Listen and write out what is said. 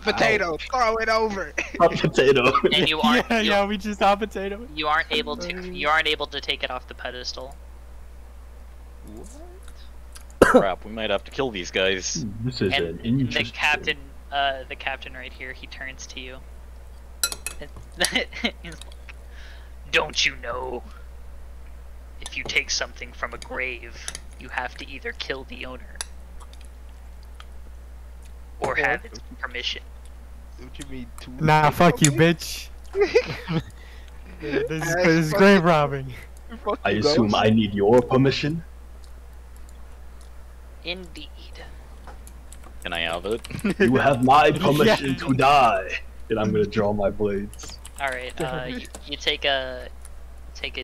Potato, throw it over. Hot potato. And you aren't. Yeah, we just hot potato. You aren't able to. You aren't able to take it off the pedestal. What? Crap, we might have to kill these guys. This is an And interesting. the captain right here, he turns to you. He's like, "Don't you know? If you take something from a grave, you have to either kill the owner or have its permission." What you mean? Nah, fuck you, bitch. This is grave robbing. I assume I need your permission. Indeed. Can I have it? You have my permission to die. And I'm gonna draw my blades. All right. You take a